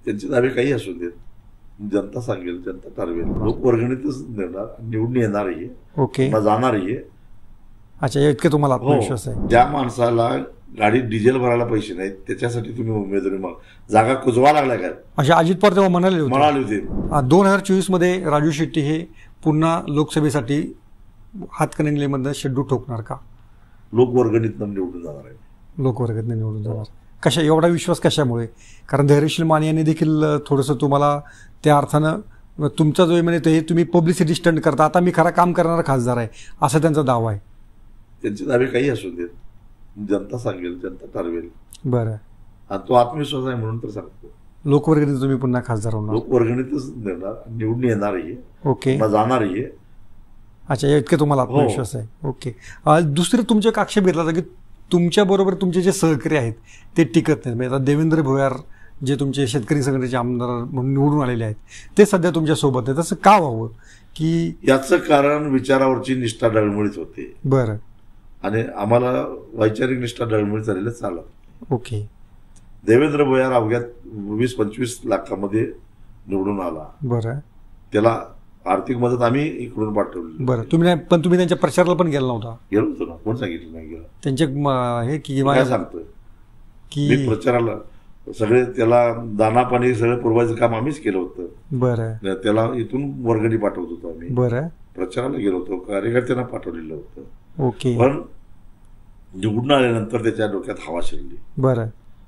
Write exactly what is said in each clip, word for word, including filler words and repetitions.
त्यांचे दावे काही असू देत, जनता सांगेल, जनता ठरवेल. लोक वर्गणीतच देणार, निवडून येणारही, ओके, जाणारही. अच्छा, इतके तुम्हाला आत्मविश्वास आहे. ज्या माणसाला गाडीत डिझेल भरायला पैसे नाहीत त्याच्यासाठी तुम्ही उमेदवारी मग जागा कुजवा लागला काय? अशा अजित पवार तेव्हा म्हणाले होते म्हणाले होते दोन हजार चोवीस मध्ये राजू शेट्टी हे पुन्हा लोकसभेसाठी हातकणंगलेमधनं शेड्डू ठोकणार का? लोकवर्गणीतनं निवडून जाणार आहे. लोकवर्गणीतनं निवडून जाणार. कशा एवढा विश्वास कशामुळे? कारण धैर्यशील माने यांनी देखील थोडंसं तुम्हाला त्या अर्थानं तुमचा जो म्हणजे हे तुम्ही पब्लिसिटी स्टंट करता, आता मी खरा काम करणारा खासदार आहे असा त्यांचा दावा आहे. त्यांचे दावे काही असू देत, जनता सांगेल, जनता ठरवेल. बरं, आणि तो आत्मविश्वास आहे म्हणून तर सांगतो. लोकवर्गणीत तुम्ही पुन्हा खासदार होणार? लोकवर्गणीतच देणार, निवडून येणारही, ओके, जाणारही. अच्छा, इतके तुम्हाला आत्मविश्वास आहे. ओके. दुसरे तुमच्या आक्षेप घेतला होता की तुमच्याबरोबर तुमचे जे सहकारी आहेत ते टिकत नाहीत. म्हणजे आता देवेंद्र भोयार जे तुमचे शेतकरी संघटनेचे आमदार म्हणून निवडून आलेले आहेत ते सध्या तुमच्या सोबत आहेत. असं का व्हावं? की याचं कारण विचारावरची निष्ठा डळमळीत होते. बरं. आणि आम्हाला वैचारिक निष्ठा डळमळीत झालेलं चालत. ओके. देवेंद्र भोयार अवघ्या वीस पंचवीस लाखामध्ये निवडून आला. बरं. त्याला आर्थिक मदत आम्ही इकडून पाठवली. बरं. तुम्ही पण तुम्ही त्यांच्या प्रचाराला पण गेला नव्हता? गेलो होतो ना. कोण सांगितलं नाही गेला? त्यांचे हे की काय सांगतोय की प्रचाराला सगळे त्याला दाना पाणी सगळं पुरवायचं काम आम्हीच केलं होतं. बरं. त्याला इथून वर्गणी पाठवत होतो आम्ही. बरं. प्रचाराला गेलो होतो, कार्यकर्त्यांना पाठवलेलं होतं. ओके. पण निवडून आल्यानंतर त्याच्या डोक्यात हवा शिरली. बरं.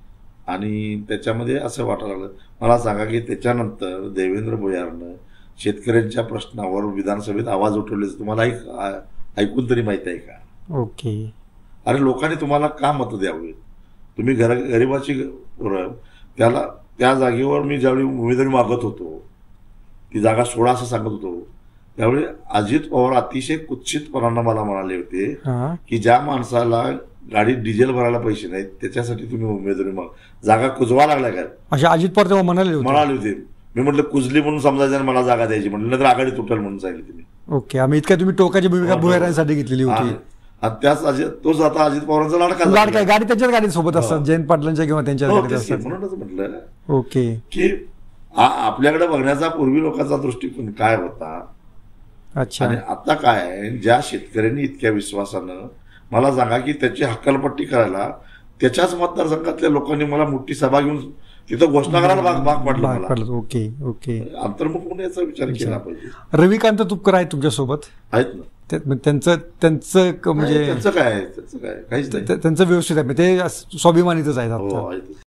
आणि त्याच्यामध्ये असं वाटायला लागलं. मला सांगा की त्याच्यानंतर देवेंद्र भोयारनं शेतकऱ्यांच्या प्रश्नावर विधानसभेत आवाज उठवल्याचं तुम्हाला ऐकून तरी माहित आहे का? ओके. अरे लोकांनी तुम्हाला का मतं द्यावी? तुम्ही घर गरिबाची त्याला त्या जागेवर मी ज्यावेळी उमेदवारी मागत होतो, ती जागा सोडा असं सांगत होतो, त्यावेळी अजित पवार अतिशय कुत्सितपणानं मला म्हणाले होते की ज्या माणसाला गाडीत डिझेल भरायला पैसे नाहीत त्याच्यासाठी तुम्ही उमेदवारी माग जागा कुजवा लागला काय? अशा अजित पवार तेव्हा म्हणाले म्हणाले होते. मी म्हटलं कुजली म्हणून समजायचं आणि मला जागा द्यायची म्हटलं, नंतर आघाडी तुटेल म्हणून सांगितलं तुम्ही. ओके. आम्ही इतक्या तुम्ही टोकाची भूमिका भुयारांसाठी घेतलेली होती. त्याच तोच आता अजित पवारांचा लाडका लाडका गाडी त्यांच्याच गाडीत सोबत असतात, जयंत पाटलांच्या किंवा त्यांच्या गाडीत असतात. म्हणूनच म्हटलं ओके की आपल्याकडे बघण्याचा पूर्वी लोकांचा दृष्टिकोन काय होता. अच्छा. आणि आता काय आहे, ज्या शेतकऱ्यांनी इतक्या विश्वासानं मला सांगा की त्याची हक्कलपट्टी करायला त्याच्याच मतदारसंघातल्या लोकांनी मला मोठी सभा घेऊन तिथं घोषणा करायला भाग भाग पाडला. Okay okay. अंतर्मुख म्हणून याचा विचार केला पाहिजे. रविकांत तुपकर आहेत तुमच्यासोबत? आहेत ना. त्यांचं त्यांचं म्हणजे त्यांचं काय त्यांचं काय काहीच नाही. त्यांचं व्यवस्थित आहे, ते स्वाभिमानीतच आहेत.